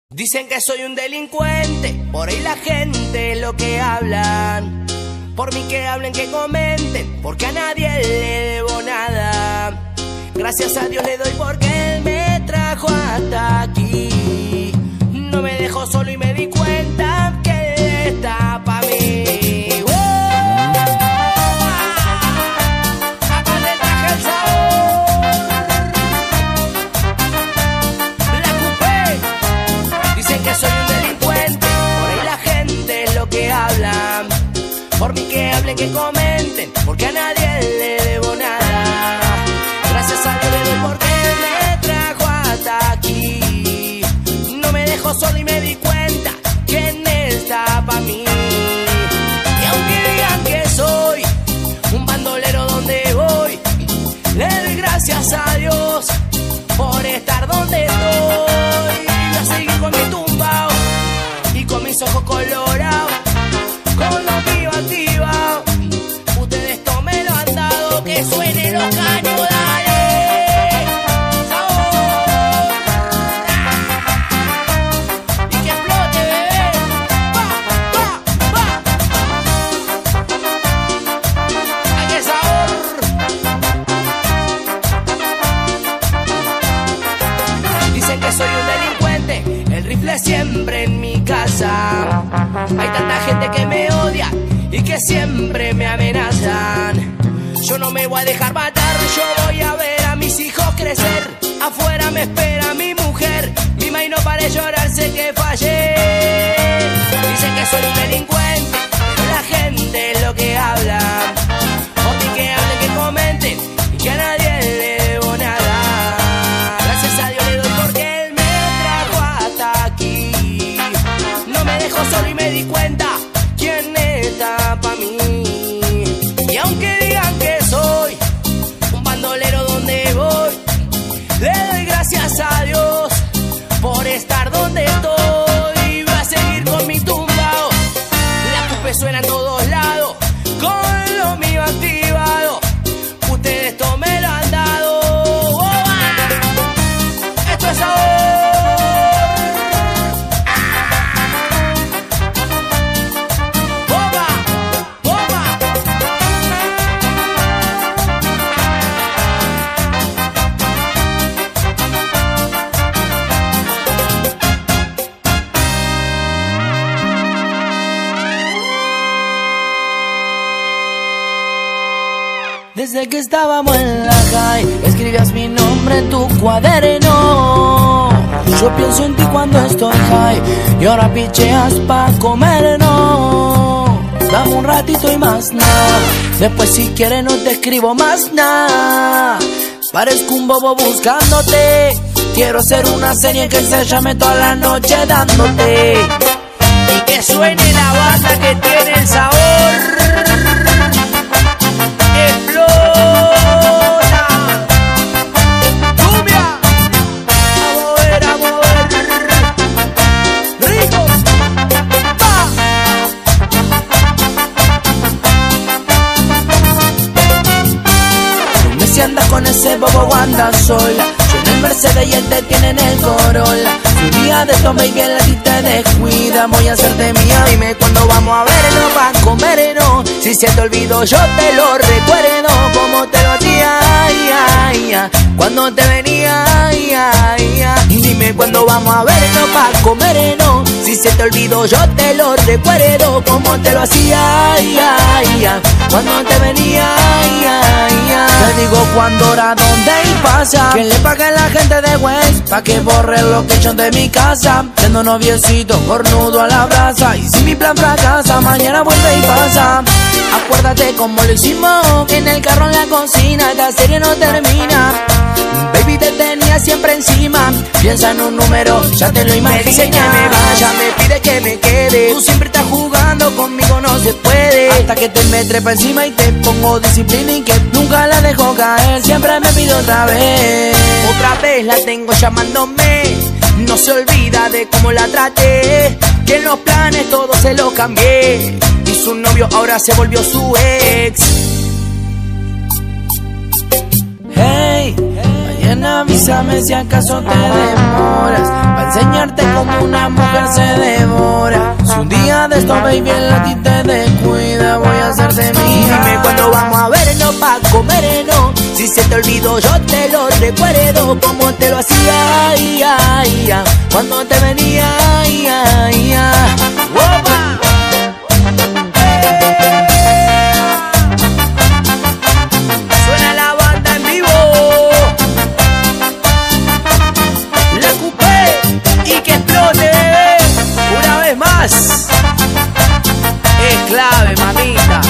Dicen que soy un delincuente, por ahí la gente lo que hablan. Por mí que hablen, que comenten, porque a nadie le debo nada. Gracias a Dios le doy porque Él me trajo hasta aquí. No me dejó solo y me di cuenta que Él está pa' mí. Por mí que hablen, que comenten, porque a nadie le debo nada. Gracias a Dios le doy porque Él me trajo hasta aquí. No me dejó solo y me di cuenta que en Él está pa' mí. Y aunque digan que soy un bandolero donde voy, le doy gracias a Dios por estar donde estoy. Voy a seguir con mi tumbao y con mis ojos colorados, con lo mío activado. Ustedes tomen lo han dado, que suenen los caños, dale. ¡Sabor! Y que explote, bebé. ¡Va! ¡Ay, qué sabor! Dicen que soy un delincuente, el rifle siempre en mi casa. Hay tanta gente que me odia y que siempre me amenazan. Yo no me voy a dejar matar, yo voy a ver a mis hijos crecer. Afuera me espera mi mujer, mi maíz no para de llorar, sé que fallé. Dicen que soy un delincuente, pero la gente es lo que habla. Por mí que hablen, que comenten, y que a nadie le debo nada. Gracias a Dios le doy porque Él me trajo hasta aquí. No me dejó solo y me di cuenta quién está pa' mí. Y aunque digan que soy un bandolero donde voy, le doy gracias a Dios por estar donde estoy. Voy a seguir con mi tumbao, la cupe suena en todos lados, con lo mío activado. Ustedes tomen lo han dado. Esto es sabor. Desde que estábamos en la high, escribías mi nombre en tu cuaderno. Yo pienso en ti cuando estoy high, y ahora picheas pa' comer, no. Dame un ratito y más nada, después si quieres no te escribo más nada. Parezco un bobo buscándote, quiero hacer una serie que se llame toda la noche dándote. Y que suene la banda que tiene el sabor. Si andas con ese bobo andas sola, yo en el Mercedes y él te tiene en el Corolla. Si un día de esto baby a ti te descuida, voy a hacerte mía. Dime cuándo vamos a verlo pa' comer, no. Si se te olvidó yo te lo recuerdo, como te lo hacía, cuando te venía, Dime cuándo vamos a verlo pa' comer, no. Si se te olvidó yo te lo recuerdo, como te lo hacía, cuando te venía, Te digo cuándo, hora, dónde y pasa, que le pague a la gente de West pa' que borre lo que echan de mi casa. Siendo noviecito, cornudo a la brasa, y si mi plan fracasa, mañana vuelve y pasa. Acuérdate cómo lo hicimos, en el carro, en la cocina, esta serie no termina. Baby, te tenía siempre encima, piensa en un número, ya te lo imaginas. Me dice que me vaya, me pide que me quede, tú siempre estás jugando, conmigo no se puede. Hasta que te me trepa encima y te pongo disciplina y que nunca la dejo caer, siempre me pide otra vez. Otra vez la tengo llamándome, no se olvida de cómo la traté, que en los planes todo se lo cambié, y su novio ahora se volvió su ex. Hey, Nena, avísame si acaso te demoras, pa' enseñarte como una mujer se devora. Si un día de esto, baby, a ti te descuida, voy a hacerte mía. Dime cuándo vamos a vernos pa' comernos. Si se te olvidó yo te lo recuerdo, como te lo hacía, ay, ay, ay, cuando te venía, ay, ay, ay. ¡Opa! Suena la banda en vivo, la Coupé, y que explote una vez más. Es clave, mamita.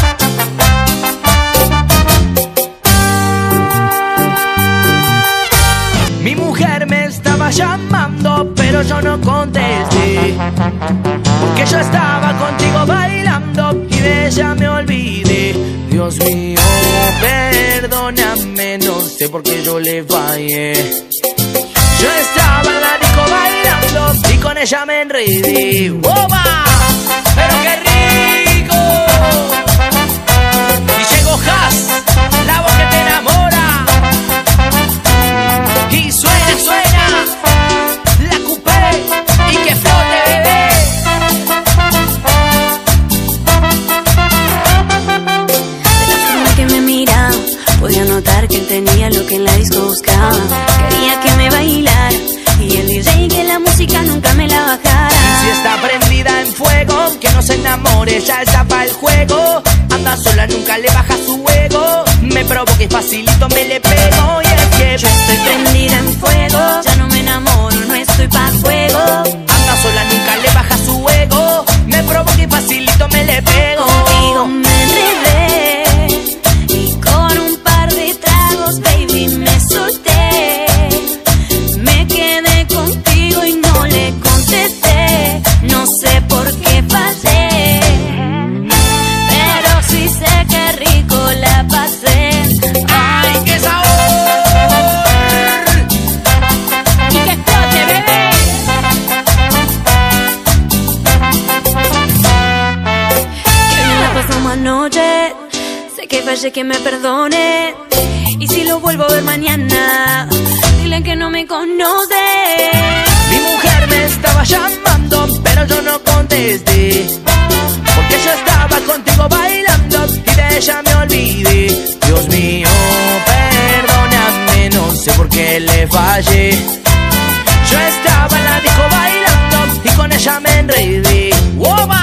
Mi mujer me estaba llamando, pero yo no contesté, porque yo estaba contigo bailando y de ella me olvidé. Dios mío, perdóname, no sé por qué yo le fallé. Yo estaba en la disco bailando y con ella me enredé. ¡Opa! ¡Pero qué rico! Y llegó Has, la voz que te enamora. Y suena, suena la Coupé, y que flote, bebé. De la forma que me miraba, podía notar que él tenía lo que en la disco buscaba. Quería que me bailara y el DJ que la música nunca me la bajara. Y si está prendida en fuego, que no se enamore, ya está para el juego. Anda sola, nunca le baja su ego. Me provoca y facilito me le pego. Y es que yo estoy prendida en fuego, ya no me enamoro, no estoy pa' juego. Anda sola, nunca le baja su ego. Me provoca y facilito me le pego. Contigo me enredé y con un par de tragos, baby, me solté. Me quedé contigo y no le contesté. No sé por qué fallé, pero sí sé que rico la pasé. ¡Ay, qué sabor! Y que explote, bebé. Que bien la pasamos anoche. Sé que fallé, que me perdone. Y si lo vuelvo a ver mañana, dile que no me conoce. Mi mujer me estaba llamando, pero yo no contesté, porque yo estaba contigo bailando y de ella me olvidé. Dios mío, perdóname, no sé por qué le fallé. Yo estaba en la disco bailando y con ella me enredé. ¡Opa!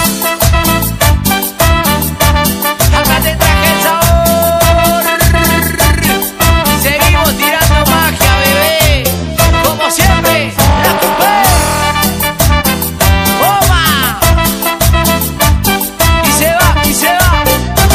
Acá te traje el sabor. Seguimos tirando magia, bebé, como siempre, la Coupé. ¡Opa! Y se va, y se va.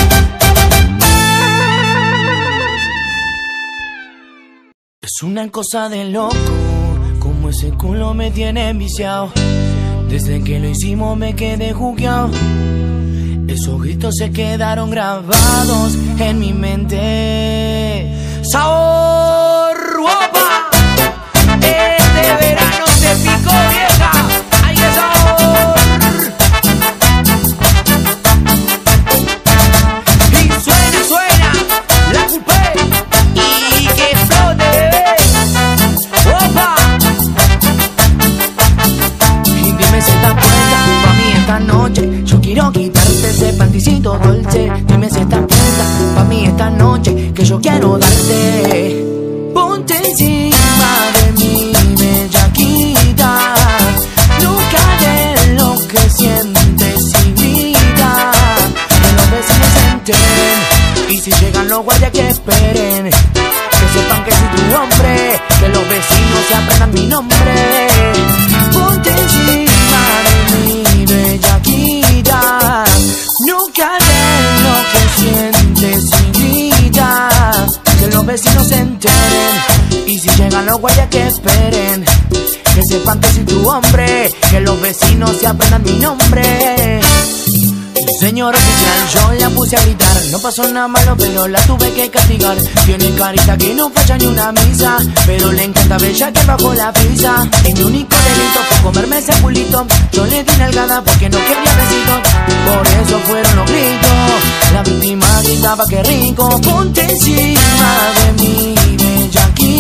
Es una cosa de loco, como ese culo me tiene enviciado. Desde que lo hicimos me quedé jugueado. Esos gritos se quedaron grabados en mi mente. ¡Sabor! ¡Opa! Este verano se picó, vieja. ¡Ay, qué sabor! Y suena, suena la Coupé, y que flote, bebé. ¡Opa! Y dime si estás puesta pa' mí esta noche. Yo quiero quitarte ese panticito dulce. Dime si estás puesta pa' mí esta noche, que yo quiero darte. Ponte encima de mí, bellaquita. Nunca de lo que sientes y vida. Que los vecinos se enteren, y si llegan los guardias que esperen. Que sepan que soy tu hombre, que los vecinos se aprendan mi nombre. Ponte encima de mí, bellaquita. Nunca de lo que sientes y vida. Que los vecinos se enteren, y si llegan los guardias que esperen. Que sepan que soy tu hombre, que los vecinos se aprendan mi nombre. Señor oficial, yo la puse a gritar. No pasó nada malo, pero la tuve que castigar. Tiene carita que no falla ni una misa, pero le encanta bella que bajo la pizza. Y mi único delito fue comerme ese culito. Yo le di nalgada porque no quería besitos. Por eso fueron los gritos. La víctima gritaba que rico. Ponte encima de mí, bellaquita.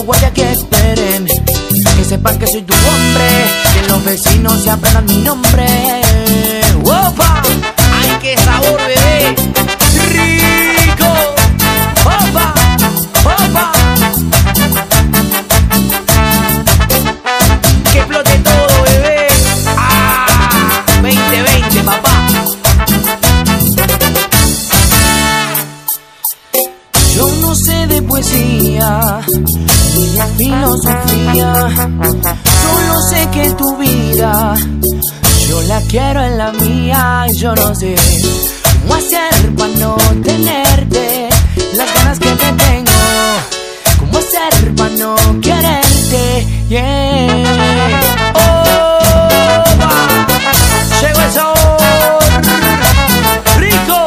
los guardias que esperen, que sepan que soy tu hombre, que los vecinos se aprendan mi nombre. ¡Opa! ¡Ay, qué sabor, bebé! ¡Rico! ¡Opa! ¡Opa! ¡Que explote todo, bebé! ¡Ah! 2020, papá. Yo no sé de poesía ni de filosofía, solo sé que tu vida yo la quiero en la mía. Y yo no sé cómo hacer para no tenerte las ganas que te tengo, cómo hacer para no quererte, yeah. Oh, llegó el sabor rico.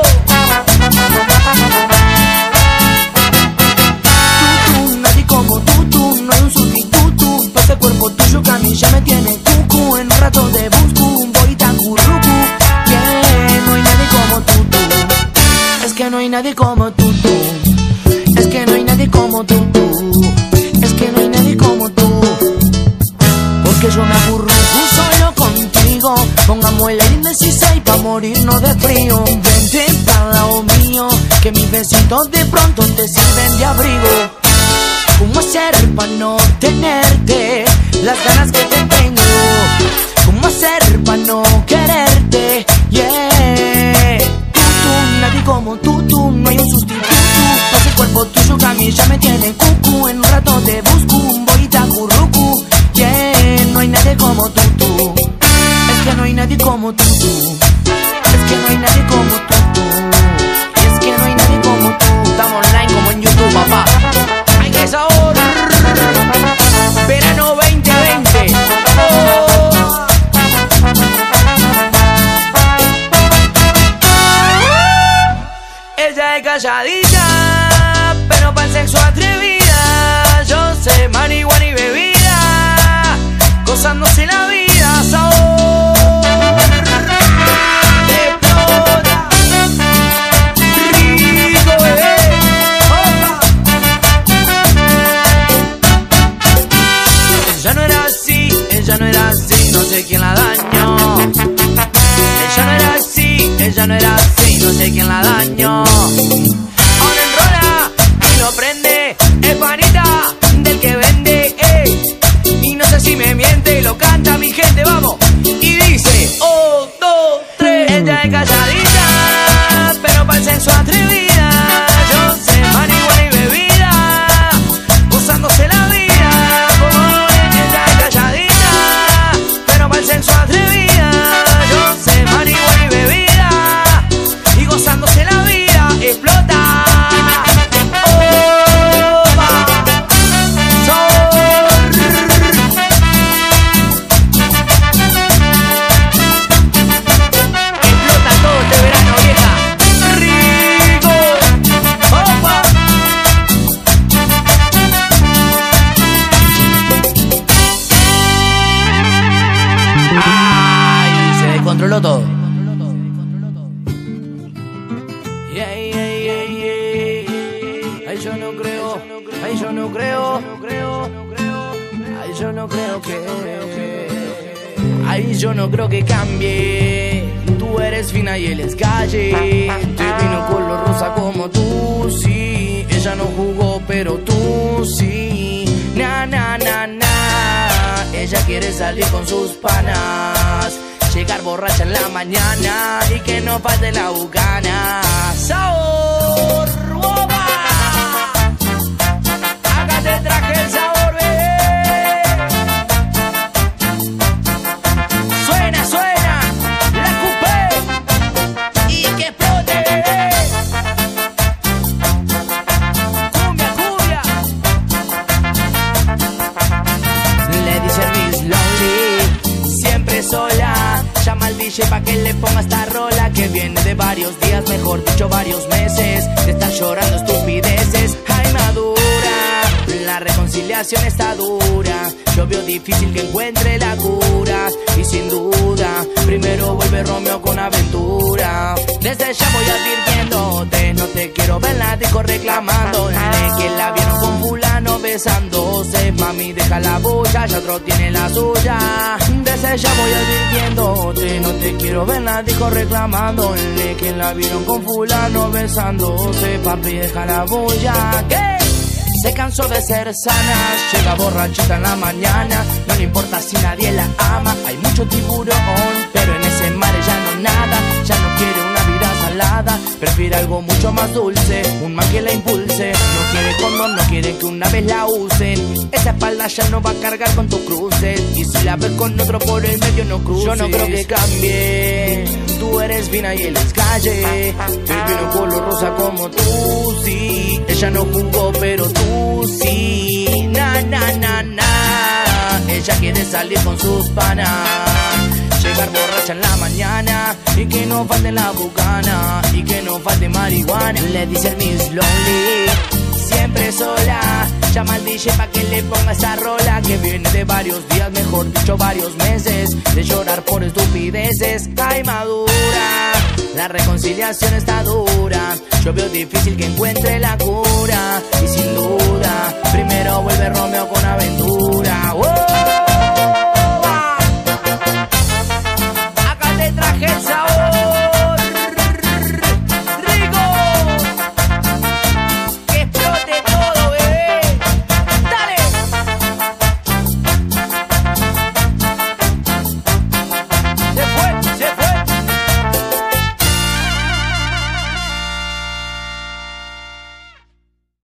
Nadie como tú, no hay un sustituto para este cuerpo tuyo que a mí ya me tiene cucu. En un rato de busco un boita currucu, yeah. No hay nadie como tú. Es que no hay nadie como tú. Es que no hay nadie como tú. Es que no hay nadie como tú. Porque yo me acurruco solo contigo. Pongamos el aire indecisa y pa' morirnos de frío. Vente para lado mío, que mis besitos de pronto te sirven de abrigo. ¿Cómo hacer para no tenerte las ganas que te tengo? ¿Cómo hacer para no quererte? Yeah. Nadie como tú, no hay un sustituto para ese cuerpo tuyo que a mí ya me tiene cucu. En un rato te busco un boita currucu, yeah. No hay nadie como tú. Es que no hay nadie como tú. Es que no hay nadie como tú. Es que no hay nadie como tú. Estamos online como en YouTube, papá. ¡Ay, qué sabor! Verano 2020. Oh. Ella es calladita, pero para el sexo atrevida. Yo sé marihuana y bebida, gozándose la vida, sabor. Explota, rico, bebé. Opa. Ella no era así, no sé quién la dañó. Ella no era así, no sé quién la dañó. Ahora enrola y lo prende, es panita del que vende, y no sé si me miente, lo canta mi gente, vamos. Y dice, 1, 2, 3. Ella es calladita, pero para el sexo atrevida. Yo sé marihuana y bebida, gozándose la vida. Como ella es calladita, pero para el sexo atrevida. Yo sé marihuana y bebida, y gozándose la vida. Explota. Controló todo. Yeah, yeah, yeah, yeah. Ay, yo no creo, ay, yo no creo, ay, yo no creo que, ay, yo no creo que cambie. Tú eres fina y él es calle. Te vino color rosa como tú, sí. Ella no jugó, pero tú sí. Na, na, na, na. Ella quiere salir con sus panas, llegar borracha en la mañana y que no falte la bucana. ¡Sabor! ¡Woba! Acá te traje el sabor, bebé. Suena, suena, la coupé y que explote, bebé. Cumbia, cumbia. Le dice Miss Lonely, siempre sola. Llama al DJ pa' que le ponga esta rola que viene de varios días, mejor dicho varios meses, de estar llorando estupideces. Ay, madura, la reconciliación está dura. Yo veo difícil que encuentre la cura y sin duda primero vuelve Romeo con aventura. Desde ya voy advirtiéndote, no te quiero ver en la disco reclamándole que la vieron con fulano, bebé. besándose. Mami, deja la bulla, ya otro tiene la suya. Desde ya voy advirtiéndote, no te quiero ver, la dijo reclamándole que la vieron con fulano besándose. Papi, deja la bulla. ¿Qué? Se cansó de ser sana, llega borrachita en la mañana. No le importa si nadie la ama, hay mucho tiburón, pero en ese mar ya no nada. Ya no quiere una vida salada, prefiere algo mucho más dulce, un man que la impulse. No quiere condón, no quiere que una vez la usen. Esa espalda ya no va a cargar con tus cruces, y si la ves con otro por el medio no cruces. Yo no creo que cambie, tú eres fina y él es calle. Baby, no color rosa como tú, sí. Ella no jugó, pero tú sí. Na, na, na, na. Ella quiere salir con sus panas, llegar borracha en la mañana, y que no falte la bucana, y que no falte marihuana. Le dice el Miss Lonely, siempre sola. Llama al DJ pa' que le ponga esa rola, que viene de varios días, mejor dicho varios meses, de llorar por estupideces. Ay, madura, la reconciliación está dura. Yo veo difícil que encuentre la cura, y sin duda primero vuelve Romeo con aventura. ¡Wow!